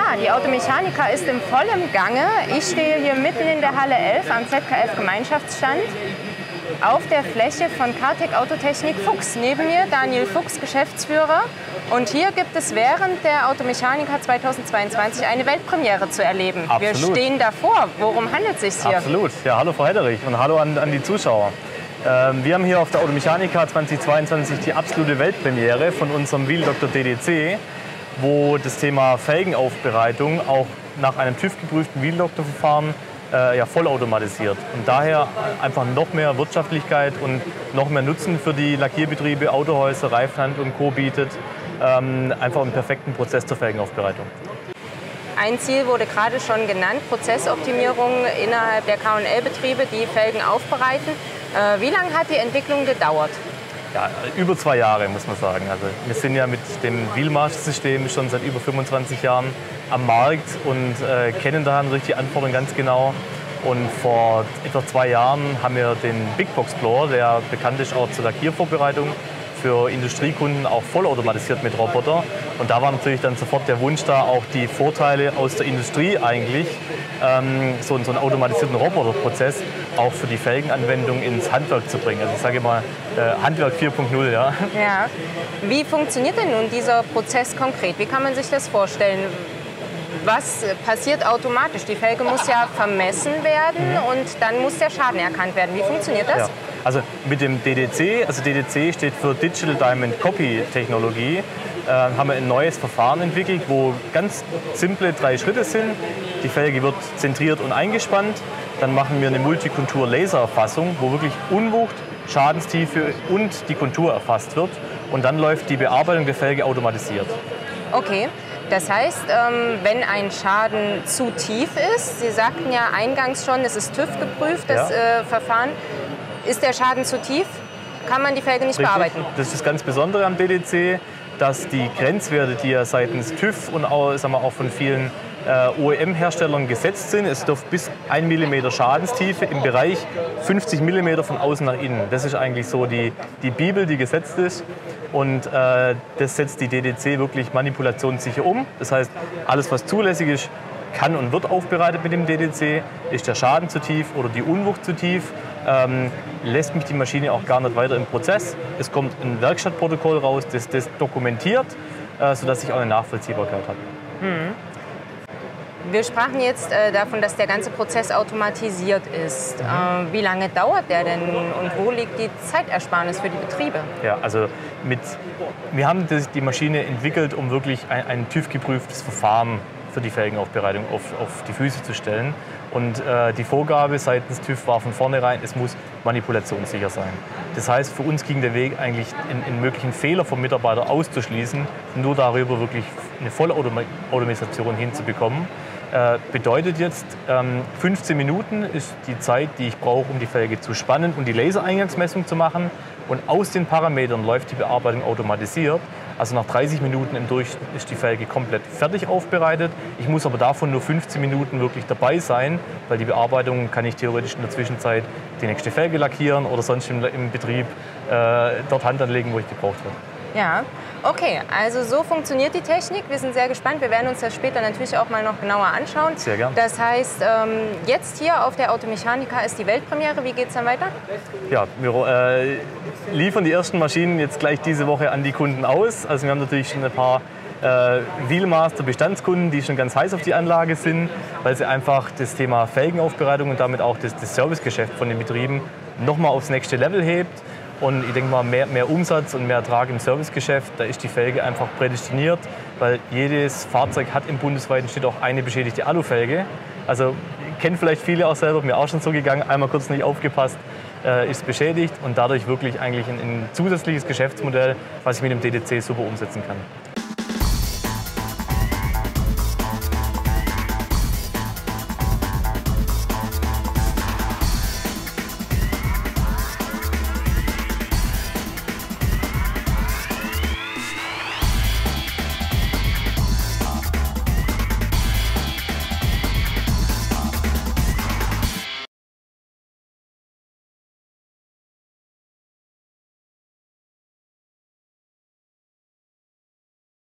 Die Automechanika ist im vollen Gange. Ich stehe hier mitten in der Halle 11 am ZKF Gemeinschaftsstand auf der Fläche von Kartec Autotechnik Fuchs. Neben mir Daniel Fuchs, Geschäftsführer. Und hier gibt es während der Automechanika 2022 eine Weltpremiere zu erleben. Absolut. Wir stehen davor. Worum handelt es sich hier? Absolut. Ja, hallo Frau Hedderich und hallo an die Zuschauer. Wir haben hier auf der Automechanika 2022 die absolute Weltpremiere von unserem Wheel Doctor DDC, wo das Thema Felgenaufbereitung auch nach einem TÜV-geprüften Wheel Doctor Verfahren vollautomatisiert und daher einfach noch mehr Wirtschaftlichkeit und noch mehr Nutzen für die Lackierbetriebe, Autohäuser, Reifenhandel und Co. bietet, einfach einen perfekten Prozess zur Felgenaufbereitung. Ein Ziel wurde gerade schon genannt, Prozessoptimierung innerhalb der K&L-Betriebe, die Felgen aufbereiten. Wie lange hat die Entwicklung gedauert? Ja, über 2 Jahre, muss man sagen. Also wir sind ja mit dem Wheelmarsh-System schon seit über 25 Jahren am Markt und kennen da natürlich die Anforderungen ganz genau. Und vor etwa 2 Jahren haben wir den Big Box Blower, der bekannt ist auch zur Lackiervorbereitung, für Industriekunden auch vollautomatisiert mit Roboter. Und da war natürlich dann sofort der Wunsch da, auch die Vorteile aus der Industrie eigentlich, so einen automatisierten Roboterprozess auch für die Felgenanwendung ins Handwerk zu bringen. Also ich sage mal Handwerk 4.0. Ja. Ja. Wie funktioniert denn nun dieser Prozess konkret? Wie kann man sich das vorstellen? Was passiert automatisch? Die Felge muss ja vermessen werden und dann muss der Schaden erkannt werden. Wie funktioniert das? Ja. Also mit dem DDC, also DDC steht für Digital Diamond Copy Technologie, haben wir ein neues Verfahren entwickelt, wo ganz simple 3 Schritte sind. Die Felge wird zentriert und eingespannt. Dann machen wir eine Multikontur-Lasererfassung, wo wirklich Unwucht, Schadenstiefe und die Kontur erfasst wird. Und dann läuft die Bearbeitung der Felge automatisiert. Okay. Das heißt, wenn ein Schaden zu tief ist, Sie sagten ja eingangs schon, es ist TÜV geprüft, das Verfahren, ist der Schaden zu tief, kann man die Felge nicht bearbeiten? Das ist das ganz Besondere am DDC, dass die Grenzwerte, die ja seitens TÜV und auch, sagen wir, auch von vielen OEM-Herstellern gesetzt sind, es darf bis 1 mm Schadenstiefe im Bereich 50 mm von außen nach innen. Das ist eigentlich so die Bibel, die gesetzt ist. Und das setzt die DDC wirklich manipulationssicher um. Das heißt, alles, was zulässig ist, kann und wird aufbereitet mit dem DDC. Ist der Schaden zu tief oder die Unwucht zu tief, lässt mich die Maschine auch gar nicht weiter im Prozess. Es kommt ein Werkstattprotokoll raus, das dokumentiert, sodass ich auch eine Nachvollziehbarkeit habe. Wir sprachen jetzt davon, dass der ganze Prozess automatisiert ist. Wie lange dauert der denn und wo liegt die Zeitersparnis für die Betriebe? Ja, also wir haben die Maschine entwickelt, um wirklich ein TÜV-geprüftes Verfahren für die Felgenaufbereitung auf die Füße zu stellen. Und die Vorgabe seitens TÜV war von vornherein, es muss manipulationssicher sein. Das heißt, für uns ging der Weg eigentlich, einen möglichen Fehler vom Mitarbeiter auszuschließen, nur darüber wirklich eine Vollautomatisation hinzubekommen. Bedeutet jetzt, 15 Minuten ist die Zeit, die ich brauche, um die Felge zu spannen und die Lasereingangsmessung zu machen. Und aus den Parametern läuft die Bearbeitung automatisiert. Also nach 30 Minuten im Durchschnitt ist die Felge komplett fertig aufbereitet. Ich muss aber davon nur 15 Minuten wirklich dabei sein, weil die Bearbeitung kann ich theoretisch in der Zwischenzeit die nächste Felge lackieren oder sonst im Betrieb dort Hand anlegen, wo ich gebraucht werde. Ja, okay, also so funktioniert die Technik. Wir sind sehr gespannt. Wir werden uns das später natürlich auch mal noch genauer anschauen. Sehr gern. Das heißt, jetzt hier auf der Automechanika ist die Weltpremiere. Wie geht es dann weiter? Ja, wir liefern die ersten Maschinen jetzt gleich diese Woche an die Kunden aus. Also wir haben natürlich schon ein paar Wheelmaster Bestandskunden, die schon ganz heiß auf die Anlage sind, weil sie einfach das Thema Felgenaufbereitung und damit auch das Servicegeschäft von den Betrieben nochmal aufs nächste Level hebt. Und ich denke mal, mehr Umsatz und mehr Ertrag im Servicegeschäft, da ist die Felge einfach prädestiniert, weil jedes Fahrzeug hat im bundesweiten Schnitt auch eine beschädigte Alufelge. Also kennen vielleicht viele auch selber, mir auch schon so gegangen, einmal kurz nicht aufgepasst, ist beschädigt und dadurch wirklich eigentlich ein zusätzliches Geschäftsmodell, was ich mit dem DDC super umsetzen kann.